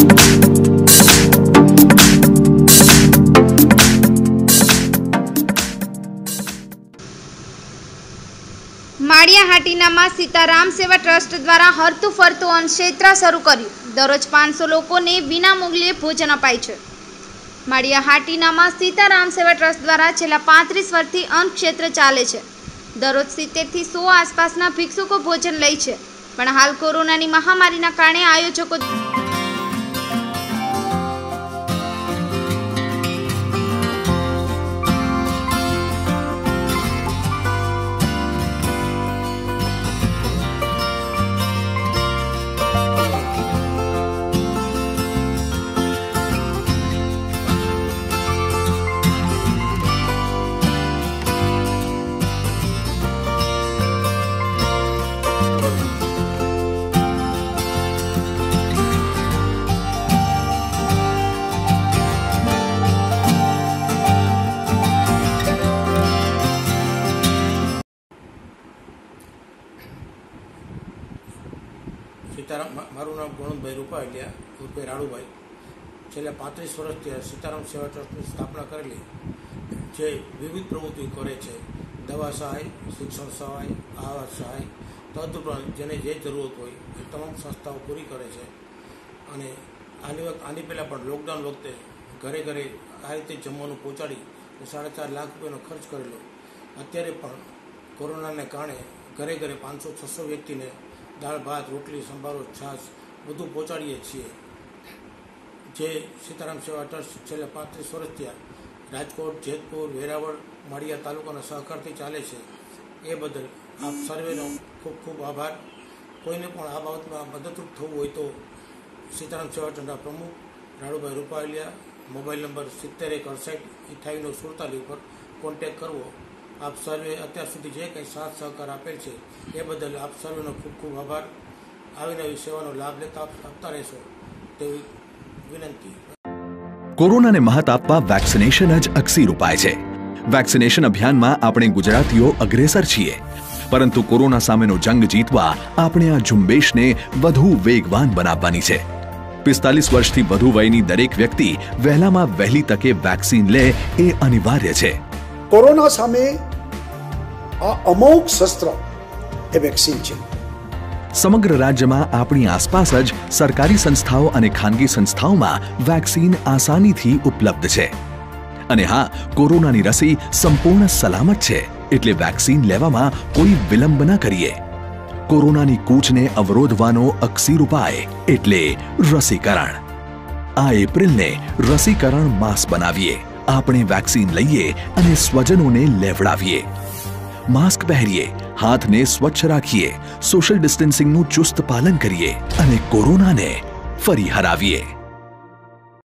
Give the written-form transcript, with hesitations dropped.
माळियाहाटीनामां सीताराम सेवा ट्रस्ट द्वारा हरतु फरतु अन्नक्षेत्र शुरू कर्युं। दररोज 500 लोकोने विना मूल्ये भोजन अपाय छे। माळियाहाटीनामां सीताराम सेवा ट्रस्ट द्वारा छेल्ला 35 वर्षथी अन्नक्षेत्र चाले छे। दररोज 70 થી 100 आसपासना भिक्षुको भोजन लई छे, पण हाल कोरोनानी महामारीना कारणे आयोजको सीताराम मारू नाम गुणवंतभाई रूपालिया उर्फे राड़ूभाई छेल्ला 35 वर्षथी सीताराम सेवा ट्रस्टनी स्थापना करेली जे विविध प्रवृत्ति करे छे। दवा सहाय, शिक्षण सहाय, आहार सहाय तदुपरांत जेने जे जरूरत होय ए तमाम संस्थाओं पूरी करे छे। अने आनी पहला पण लॉकडाउन वखते घरे घरे आ रीते जमवानुं पहोंचाडी 4.5 लाख रुपयानो खर्च करेलो। अत्यारे पण कोरोनाने कारणे घरे घरे 500-600 व्यक्तिने दाळ भात, रोटली, संभारो, छाश बधुं पहोंचाडीए छीए। जे सीताराम सेवा ट्रस्ट छेल्ला 35 वर्षथी राजकोट, जेतपुर, वेरावळ, माळिया तालुकाना सहकारथी चाले छे। ए बदल आप सर्वेनो खूब खूब आभार। कोईने पण आ बाबतमां मददरूप थवुं होय तो सीताराम सेवा ट्रस्टना प्रमुख राड़ूभाई रूपालिया मोबाइल नंबर 7168 पर कॉन्टेक्ट करवो। आप सर्वे अत्यार सुधी जे कंई साथ सहकार आपेल छे ए बदल आप सर्वेनो खूब खूब आभार। आवी नवी सेवानो लाभ लेता आपता रहेशो तेवी विनंती। कोरोनाने महत आपवा वेक्सिनेशन ज अक्सीर उपाय छे। वेक्सिनेशन अभियानमां आपणे गुजरातीओ अग्रेसर छीए, परंतु कोरोना सामेनो जंग जीतवा आपणे आ झुंबेशने વધુ વેગવાન બનાવવાની છે। 45 વર્ષથી વધુ વયની દરેક વ્યક્તિ વહેલામાં વહેલી તકે વેક્સિન લે એ અનિવાર્ય છે। कोरोना सामे आ अमोघ शस्त्र ए वेक्सिन छे। समग्र राज्यमां आपणी आसपास ज सरकारी संस्थाओं अने खानगी संस्थाओमां वेक्सिन आसानीथी उपलब्ध छे। अने हाँ, कोरोनानी रसी संपूर्ण सलामत छे, एटले वेक्सिन लेवामां कोई विलंब न करीए। कोरोनानी कूचने अवरोधवानो अक्सीर उपाय एटले रसीकरण। आ एप्रिलने रसीकरण मास बनावीए। आपणे वेक्सिन लईए अने स्वजनोने लेवडावीए। मास्क पहरीए, हाथने स्वच्छ राखीए, सोशल डिस्टन्सिंगनुं चुस्त पालन करीए अने कोरोनाने फरी हरावीए।